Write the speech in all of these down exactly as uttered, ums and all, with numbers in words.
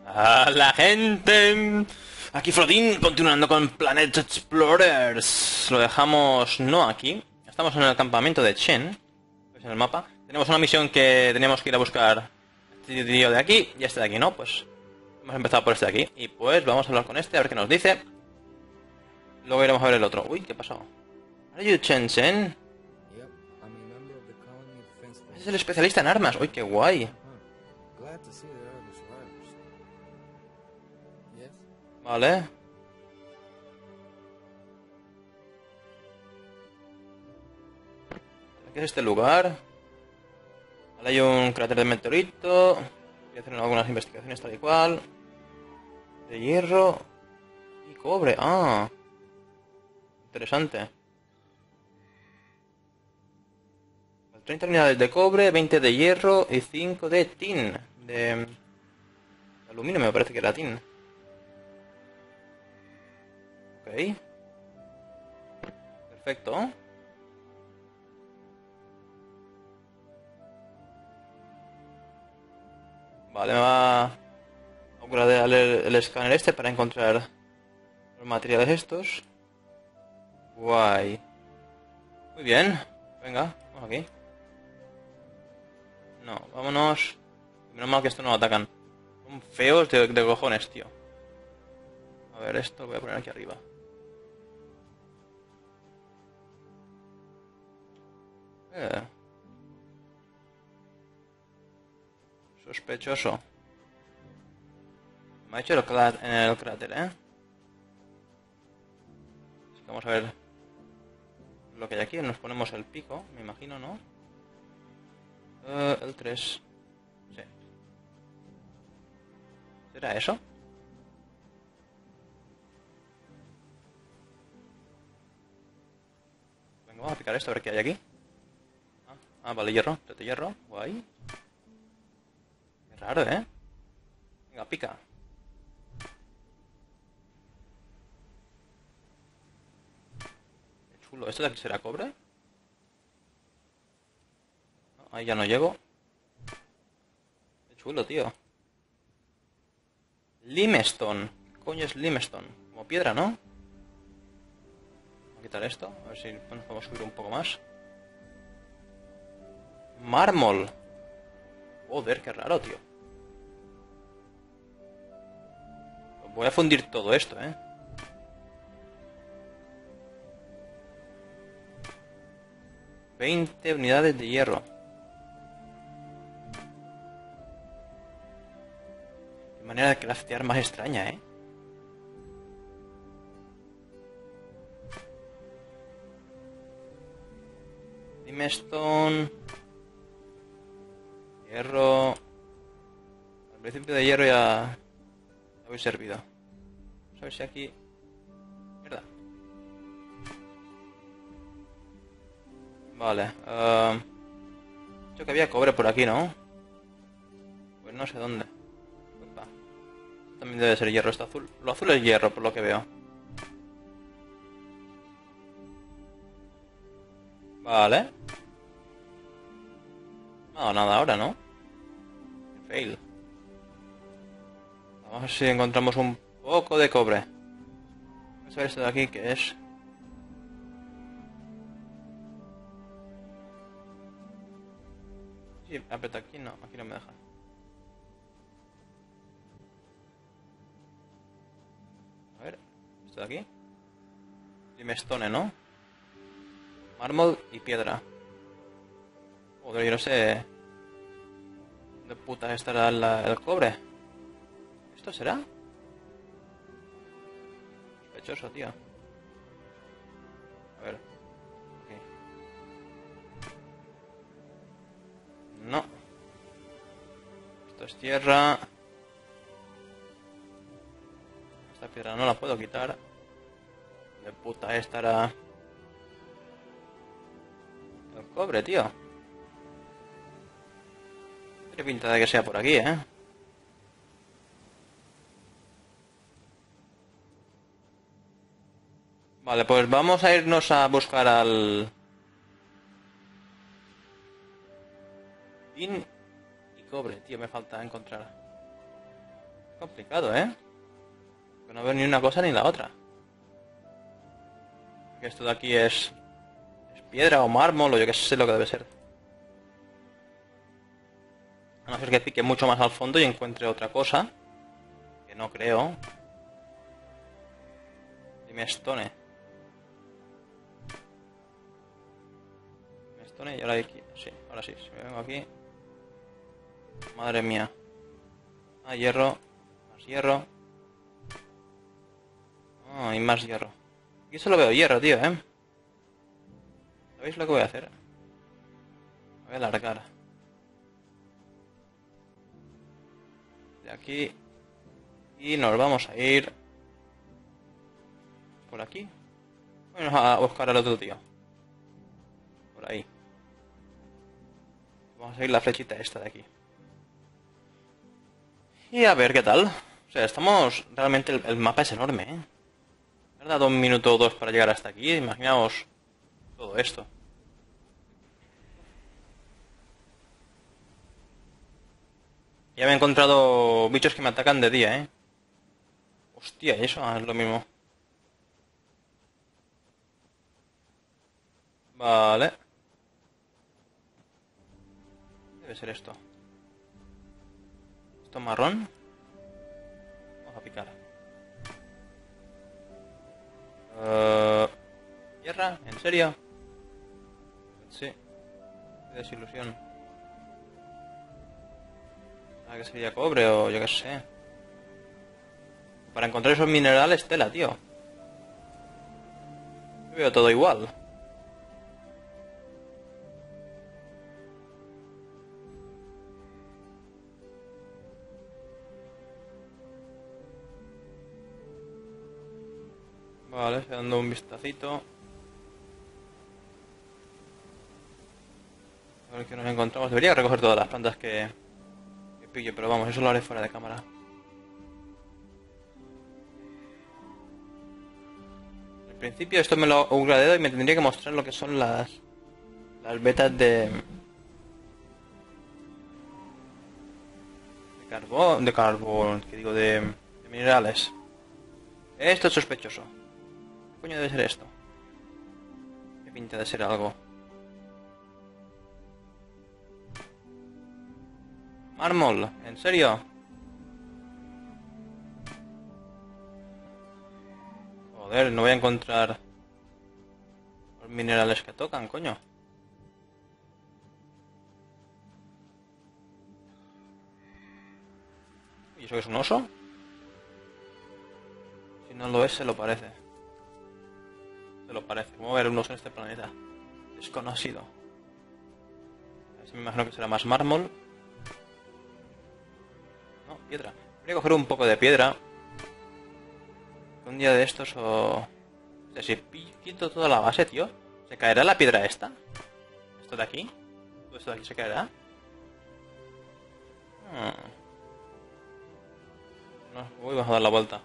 A la gente. Aquí Frodin, continuando con Planet Explorers. Lo dejamos no aquí. Estamos en el campamento de Chen. ¿Veis en el mapa? Tenemos una misión que tenemos que ir a buscar. Este tío de aquí y este de aquí, ¿no? Pues hemos empezado por este de aquí. Y pues vamos a hablar con este, a ver qué nos dice. Luego iremos a ver el otro. Uy, ¿qué pasó? ¿Are you Chen Chen? Es el especialista en armas. Uy, qué guay. Vale. ¿Qué es este lugar? Vale, hay un cráter de meteorito. Voy a hacer algunas investigaciones tal y cual. De hierro y cobre. Ah, interesante. treinta unidades de cobre, veinte de hierro y cinco de tin. De aluminio me parece que era tin. Ok. Perfecto. Vale, me va a upgradear el, el escáner este para encontrar los materiales estos. Guay. Muy bien. Venga, vamos aquí. No, vámonos. Menos mal que esto no lo atacan. Son feos de, de cojones, tío. A ver, esto lo voy a poner aquí arriba. Eh. Sospechoso. Me ha hecho el cráter, en el cráter, ¿eh? Así que vamos a ver lo que hay aquí. Nos ponemos el pico, me imagino, ¿no? Uh, el tres. Sí. ¿Será eso? Venga, vamos a picar esto a ver qué hay aquí. Ah, ah vale, hierro. Tete hierro. Guay. Qué raro, ¿eh? Venga, pica. Qué chulo. ¿Esto de aquí será cobre? No, ahí ya no llego. Qué chulo, tío. Limestone. ¿Qué coño es limestone? Como piedra, ¿no? Voy a quitar esto. A ver si nos podemos subir un poco más. Mármol. Joder, qué raro, tío. Voy a fundir todo esto, ¿eh? veinte unidades de hierro. Qué manera de craftear más extraña, ¿eh? Limestone. Hierro. Al principio de hierro ya... ya voy servido. Vamos a ver si aquí... Mierda. Vale. Uh... Creo que había cobre por aquí, ¿no? Pues no sé dónde. Opa. También debe ser hierro, esto azul. Lo azul es hierro, por lo que veo. Vale. No, nada ahora, ¿no? Fail. Vamos a ver si encontramos un poco de cobre. Vamos a ver esto de aquí, que es... Sí, aprieta aquí, no, aquí no me deja. A ver, esto de aquí. Limestone, ¿no? Mármol y piedra. Joder, yo no sé... ¿dónde puta estará la, el cobre? ¿Esto será? Sospechoso, tío. A ver. Aquí. No. Esto es tierra. Esta piedra no la puedo quitar. ¿Dónde puta estará el cobre, tío? Tiene pinta de que sea por aquí, ¿eh? Vale, pues vamos a irnos a buscar al... tin y cobre, tío, me falta encontrar. Complicado, ¿eh? No veo ni una cosa ni la otra. Que esto de aquí es... es piedra o mármol o yo qué sé lo que debe ser. A no ser que pique mucho más al fondo y encuentre otra cosa. Que no creo. Dime Stone. Dime Stone y ahora aquí. Sí, ahora sí. Si me vengo aquí. Madre mía. Ah, hierro. Más hierro. Ah, y más hierro. Aquí solo veo hierro, tío, ¿eh? ¿Sabéis lo que voy a hacer? Voy a alargar. De aquí. Y nos vamos a ir... por aquí. Vamos a buscar al otro tío. Por ahí. Vamos a seguir la flechita esta de aquí. Y a ver qué tal. O sea, estamos... realmente el, el mapa es enorme, ¿eh? Me ha dado un minuto o dos para llegar hasta aquí. Imaginaos todo esto. Ya me he encontrado bichos que me atacan de día, ¿eh? Hostia, y eso es lo mismo. Vale. Debe ser esto. Esto marrón. Vamos a picar. Uh, ¿Tierra? ¿En serio? Sí. Qué desilusión. ¿Sabes que sería cobre o yo qué sé? Para encontrar esos minerales, tela, tío. Yo veo todo igual. Vale, estoy dando un vistacito. A ver qué nos encontramos. Debería recoger todas las plantas que, que pillo, pero vamos, eso lo haré fuera de cámara. Al principio esto me lo upgradeo y me tendría que mostrar lo que son las las vetas de de carbón, de carbón, que digo de, de minerales. Esto es sospechoso. ¿Qué coño debe ser esto? ¿Qué pinta de ser algo? Mármol, ¿en serio? Joder, no voy a encontrar los minerales que tocan, coño. ¿Y eso es un oso? Si no lo es, se lo parece. Se lo parece. ¿Cómo ver un oso en este planeta? Desconocido. Así me imagino que será más mármol. No, piedra. Voy a coger un poco de piedra. Un día de estos o... O sea, si quito toda la base, tío, ¿se caerá la piedra esta? ¿Esto de aquí? ¿Todo esto de aquí se caerá? Hmm. No, uy, vamos a dar la vuelta.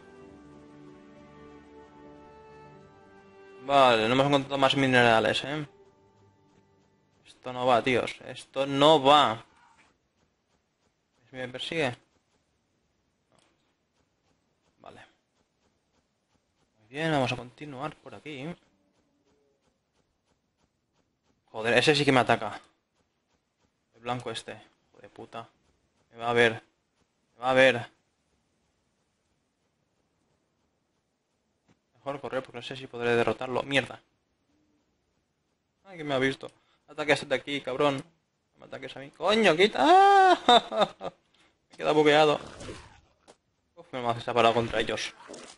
Vale, no hemos encontrado más minerales, ¿eh? Esto no va, tíos. Esto no va. ¿Me persigue? Vale. Muy bien, vamos a continuar por aquí. Joder, ese sí que me ataca. El blanco este. Joder, puta. Me va a ver. Me va a ver. Mejor correr porque no sé si podré derrotarlo. ¡Mierda! Ay, que me ha visto. Ataques de aquí, cabrón. No me ataques a mí. ¡Coño, quita! ¡Ah! Me queda bugueado. Uf, me ha separado contra ellos.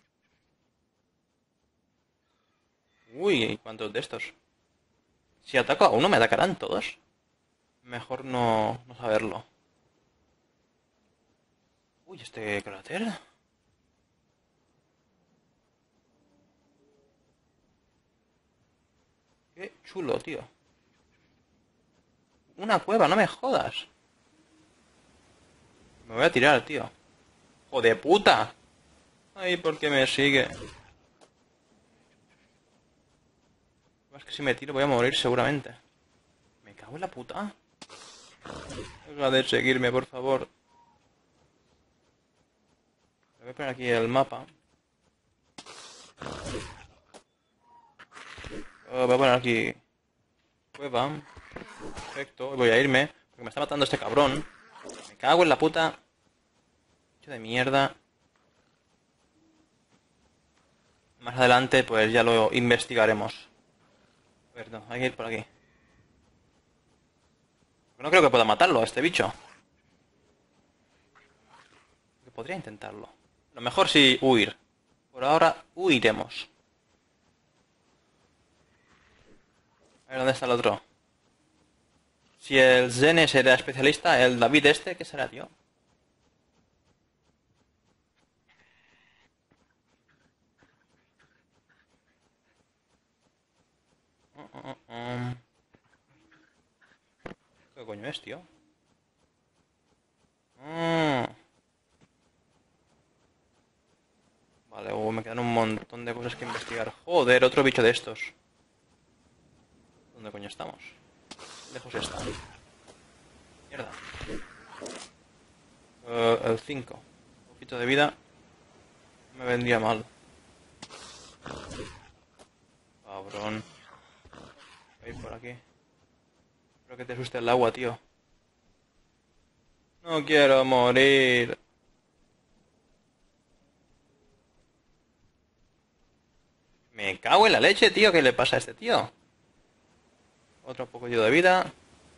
Uy, ¿cuántos de estos? Si ataco a uno, ¿me atacarán todos? Mejor no, no saberlo. Uy, este cráter. Qué chulo, tío. Una cueva, no me jodas. Me voy a tirar, tío. ¡Joder, puta! Ay, ¿por qué me sigue? Es que si me tiro voy a morir seguramente. Me cago en la puta. Deja de seguirme, por favor. Voy a poner aquí el mapa. Oh, voy a poner aquí cueva. Perfecto. Voy a irme porque me está matando este cabrón. Me cago en la puta. Bicho de mierda. Más adelante pues ya lo investigaremos. A ver, no, hay que ir por aquí. No creo que pueda matarlo a este bicho. Podría intentarlo. Lo mejor sí huir. Por ahora huiremos. A ver, ¿dónde está el otro? Si el Zene será especialista, el David este, ¿qué será, tío? Uh, uh, uh, um. ¿Qué coño es, tío? Mm. Vale, uh, me quedan un montón de cosas que investigar. Joder, otro bicho de estos. ¿Dónde coño estamos? Lejos está. Mierda. Uh, el cinco. Un poquito de vida. Me vendría mal. Cabrón. Voy por aquí. Espero que te asuste el agua, tío. No quiero morir. Me cago en la leche, tío. ¿Qué le pasa a este tío? Otro poco de vida.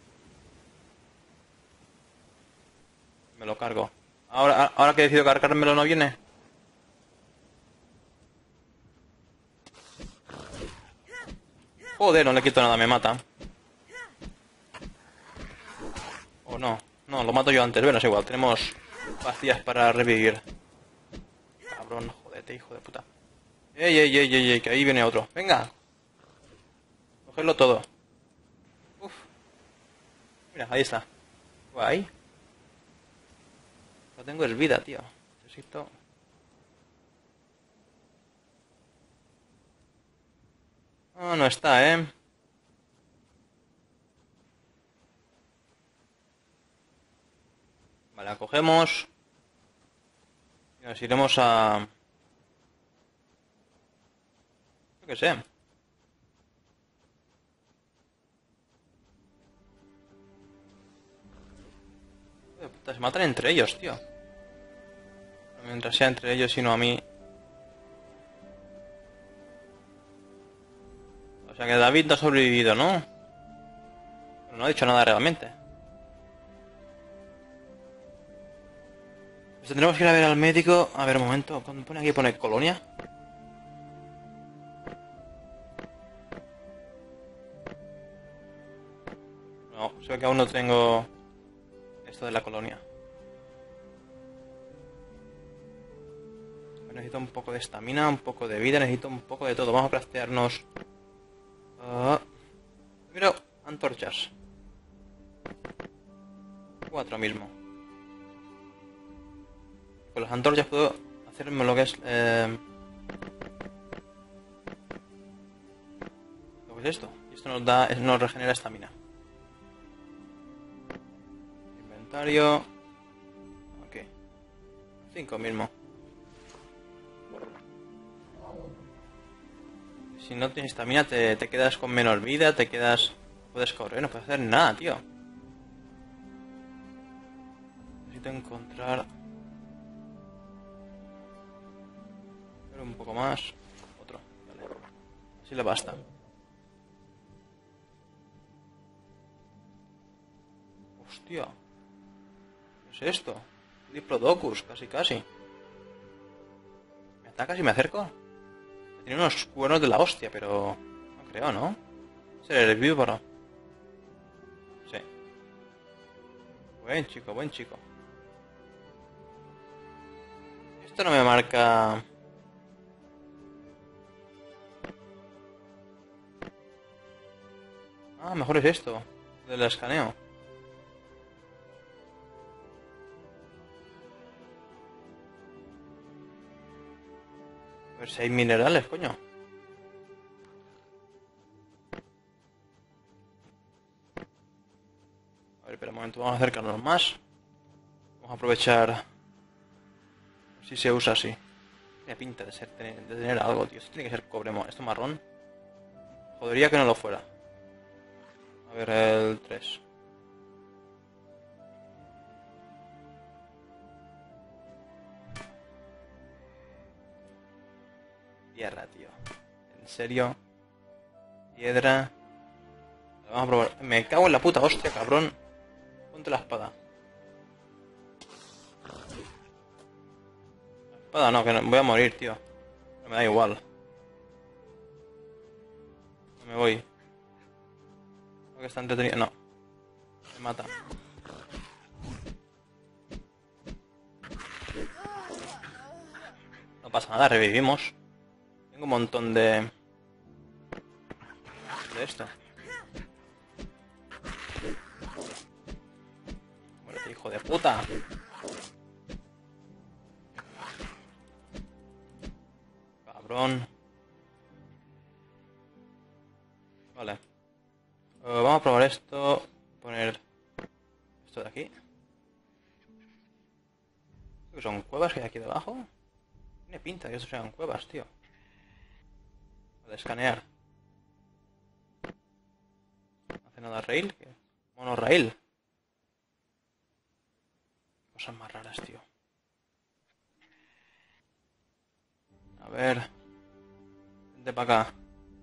Me lo cargo. Ahora, ahora que he decidido cargármelo no viene. Joder, no le quito nada, me mata. O no. No, lo mato yo antes. Bueno, es igual. Tenemos pastillas para revivir. Cabrón, jodete, hijo de puta. Ey, ey, ey, ey, ey, que ahí viene otro. Venga. Cogerlo todo. Uf. Mira, ahí está. Guay. No tengo es vida, tío. Necesito... No, no está, ¿eh? Vale, la cogemos. Y nos iremos a... Yo qué sé. Joder, puta, se matan entre ellos, tío. Mientras sea entre ellos y no a mí. O sea que David no ha sobrevivido, ¿no? Pero no ha dicho nada realmente. Pues tendremos que ir a ver al médico. A ver, un momento. Cuando pone aquí, pone colonia. No, se ve que aún no tengo esto de la colonia. Necesito un poco de estamina, un poco de vida, necesito un poco de todo. Vamos a craftearnos... Uh, mira, antorchas. Cuatro mismo. Con las antorchas puedo hacerme lo que es... Eh... ¿Lo que es esto? Y esto nos da... nos regenera estamina. Inventario... Ok. Cinco mismo. Si no tienes estamina te, te quedas con menos vida, te quedas... No puedes correr, no puedes hacer nada, tío. Necesito encontrar... un poco más. Otro, vale. Así le basta. Hostia. ¿Qué es esto? Diplodocus, casi casi. ¿Me ataca si me acerco? Tiene unos cuernos de la hostia, pero... No creo, ¿no? Es el herbívoro. Sí. Buen chico, buen chico. Esto no me marca... Ah, mejor es esto. Del escaneo. A ver si hay minerales, coño. A ver, espera un momento, vamos a acercarnos más. Vamos a aprovechar Si se usa así. Tiene pinta de, ser, de tener algo, tío. Esto tiene que ser cobre. Esto marrón. Jodería que no lo fuera. A ver, el tres. Tierra, tío. En serio. Piedra. Vamos a probar. Me cago en la puta hostia, cabrón. Ponte la espada. La espada no, que no, voy a morir, tío. No me da igual. No me voy. Creo que está entretenido. No. Me mata. No pasa nada, revivimos. Tengo un montón de... De esto. Muérete, hijo de puta. Cabrón. Vale. Uh, vamos a probar esto. Poner esto de aquí. ¿Qué son cuevas que hay aquí debajo? Tiene pinta de que estos sean cuevas, tío. Vale, escanear. No hace nada rail. Monorail. Cosas más raras, tío. A ver. Vente para acá.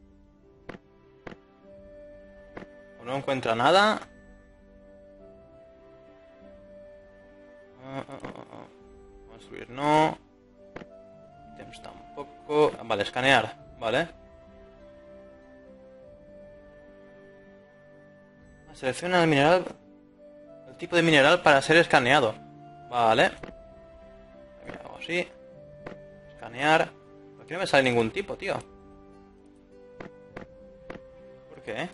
O no encuentra nada. Ah, ah, ah, ah. Construir no. Items tampoco. Vale, escanear. Vale. Selecciona el mineral. El tipo de mineral para ser escaneado. Vale. Mira, hago así. Escanear. Aquí no me sale ningún tipo, tío. ¿Por qué?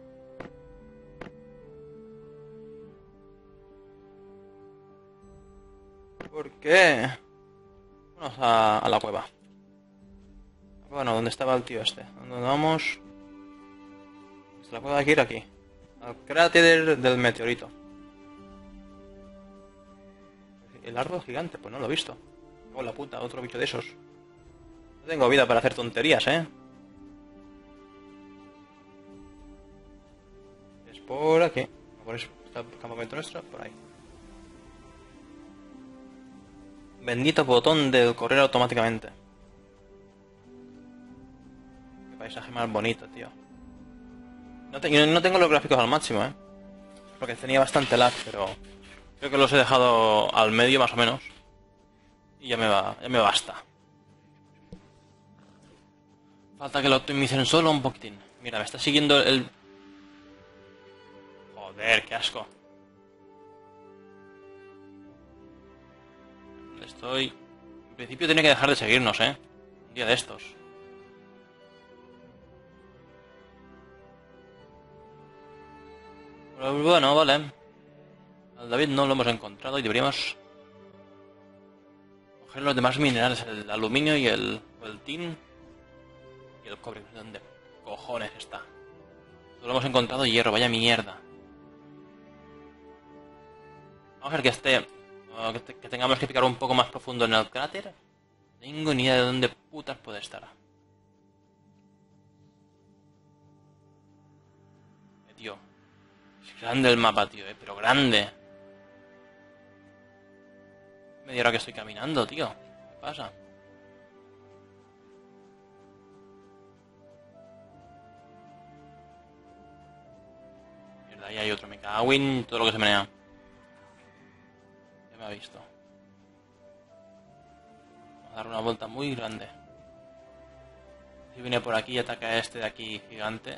¿Por qué? Vamos a, a la cueva. Bueno, ¿dónde estaba el tío este? ¿Dónde vamos? La cueva hay que ir aquí. Al cráter del meteorito. El árbol gigante, pues no lo he visto. Oh, la puta, otro bicho de esos. No tengo vida para hacer tonterías, ¿eh? Es por aquí. Por eso está el campamento nuestro, por ahí. Bendito botón del correr automáticamente. Qué paisaje más bonito, tío. No, te, no tengo los gráficos al máximo, ¿eh? Porque tenía bastante lag, pero... Creo que los he dejado al medio más o menos. Y ya me va, ya me basta. Falta que lo optimicen solo un poquitín. Mira, me está siguiendo el... Joder, qué asco. Estoy... En principio tiene que dejar de seguirnos, ¿eh? Un día de estos. Pero bueno, vale. Al David no lo hemos encontrado y deberíamos... coger los demás minerales, el aluminio y el, el tin y el cobre. ¿Dónde cojones está? Solo hemos encontrado hierro, vaya mierda. Vamos a ver que esté... Que, te, que tengamos que picar un poco más profundo en el cráter. No tengo ni idea de dónde putas puede estar. Eh, tío. Es grande el mapa, tío, eh, pero grande. Media hora que estoy caminando, tío. ¿Qué pasa? Mierda, ahí hay otro. Me cago en todo lo que se menea. Ya me ha visto. Vamos a dar una vuelta muy grande. Si viene por aquí y ataca a este de aquí gigante.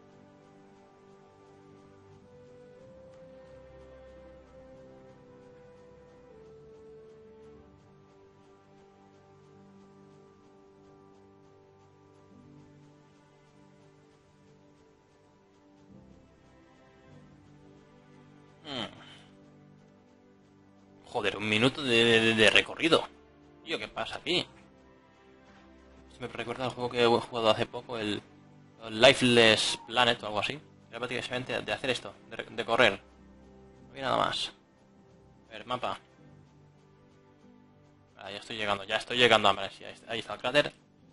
Joder, un minuto de, de, de recorrido. Tío, ¿qué pasa aquí? Esto me recuerda al juego que he jugado hace poco, el, el Lifeless Planet o algo así. Era prácticamente de hacer esto, de, de correr. No había nada más. A ver, mapa. Vale, ya estoy llegando, ya estoy llegando a Malaysia. Ahí está el cráter.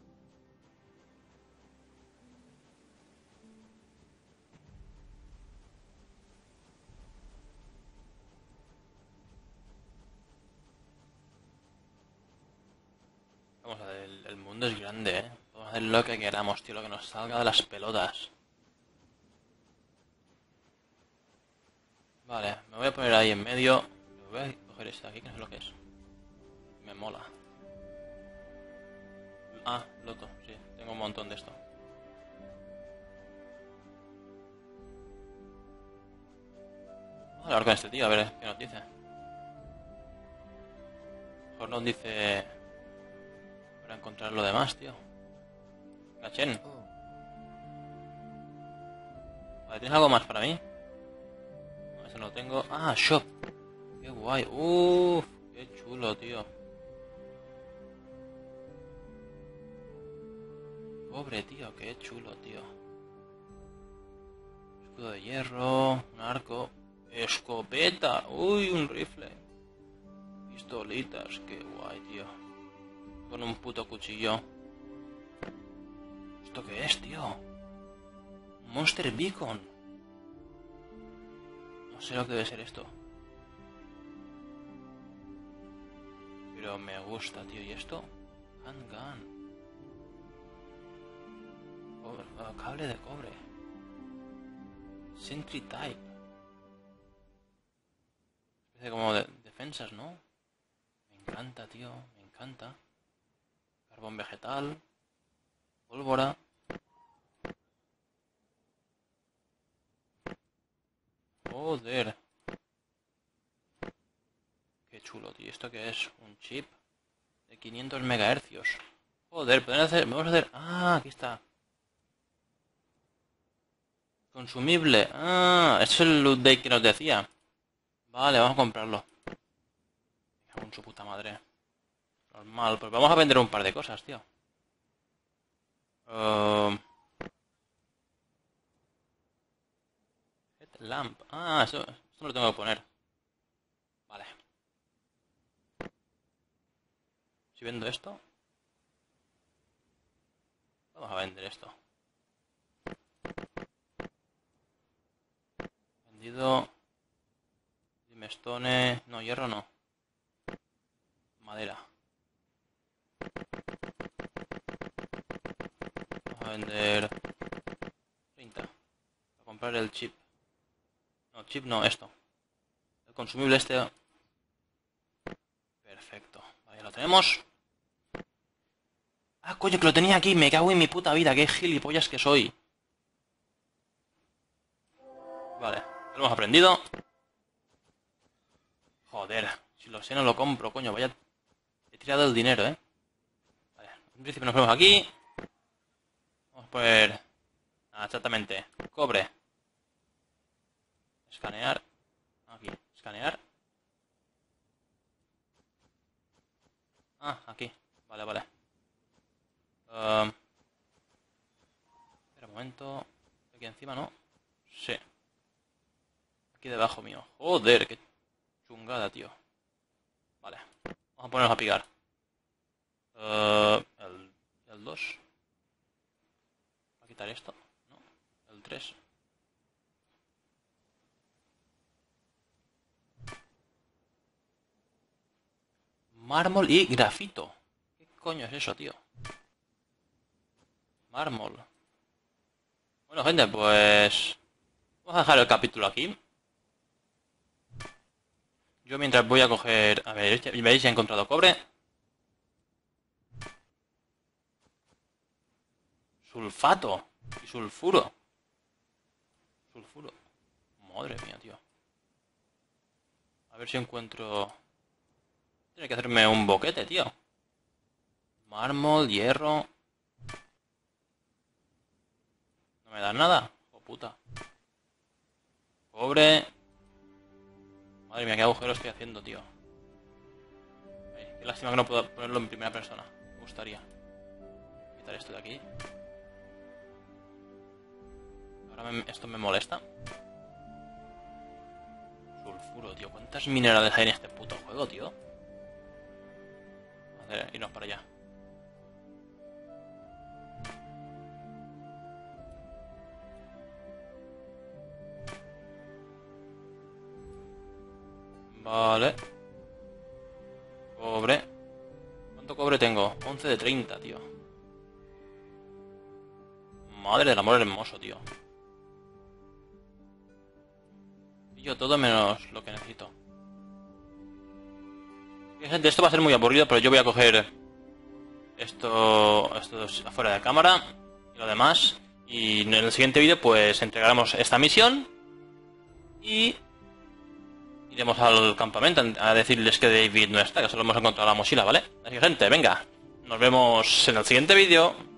Vamos a ver, el, el mundo es grande, ¿eh? Vamos a hacer lo que queramos, tío, lo que nos salga de las pelotas. Vale, me voy a poner ahí en medio. Me voy a coger este de aquí, que no sé lo que es. Me mola. Ah, loto, sí, tengo un montón de esto. Vamos a hablar con este tío, a ver qué nos dice. Mejor nos dice... para encontrar lo demás, tío. Gachen. Vale, ¿tienes algo más para mí? No, ese no lo tengo. Ah, shop. Qué guay. Uff, qué chulo, tío. Pobre, tío, qué chulo, tío. Escudo de hierro, un arco, escopeta. Uy, un rifle. Pistolitas, qué guay, tío. Con un puto cuchillo. ¿Esto qué es, tío? Monster Beacon. No sé lo que debe ser esto. Pero me gusta, tío. ¿Y esto? Handgun. Cobre, oh, cable de cobre. Sentry Type. Especie como de defensas, ¿no? Me encanta, tío. Me encanta. Carbón vegetal. Pólvora. Joder. Qué chulo, tío. ¿Esto qué es? Un chip de quinientos megahercios. Joder, podemos hacer... Vamos a hacer... Ah, aquí está. Consumible. Ah, es el loot day que nos decía. Vale, vamos a comprarlo. Me cago en su puta madre. Normal, pues vamos a vender un par de cosas, tío. Uh... Lamp. Ah, eso, esto me lo tengo que poner. Vale. Si vendo esto... Vamos a vender esto. Vendido... Dimestone... No, hierro no. Madera. Vamos a vender... treinta. Para comprar el chip. No, chip no, esto. El consumible este... Perfecto. Vale, ya lo tenemos. Ah, coño, que lo tenía aquí. Me cago en mi puta vida. Qué gilipollas que soy. Vale, lo hemos aprendido. Joder, si lo sé no lo compro, coño. Vaya... He tirado el dinero, ¿eh? Vale, en principio nos vemos aquí. Vamos a poner... Ah, exactamente. Cobre. Escanear. Aquí. Escanear. Ah, aquí. Vale, vale. Um, espera un momento. Aquí encima, ¿no? Sí. Aquí debajo mío. Joder, qué chungada, tío. Vale. Vamos a ponernos a picar. Uh, el, el dos. Voy a quitar esto. ¿No? El tres. Mármol y grafito. ¿Qué coño es eso, tío? Mármol. Bueno, gente, pues... Vamos a dejar el capítulo aquí. Yo mientras voy a coger... A ver, ¿veis? Ya he encontrado cobre. Sulfato. Y sulfuro. Sulfuro. Madre mía, tío. A ver si encuentro... Tiene que hacerme un boquete, tío. Mármol, hierro... No me da nada. Oh, puta. Cobre... Madre mía, qué agujero estoy haciendo, tío. Ay, qué lástima que no puedo ponerlo en primera persona. Me gustaría. Quitar esto de aquí. Ahora me, esto me molesta. Sulfuro, tío. ¿Cuántas minerales hay en este puto juego, tío? hacer irnos para allá. Vale. Cobre. ¿Cuánto cobre tengo? once de treinta, tío. Madre del amor hermoso, tío. Y yo todo menos lo que necesito. Gente, esto va a ser muy aburrido, pero yo voy a coger esto, esto afuera de cámara y lo demás. Y en el siguiente vídeo pues entregaremos esta misión y iremos al campamento a decirles que David no está, que solo hemos encontrado la mochila, ¿vale? Así que gente, venga, nos vemos en el siguiente vídeo.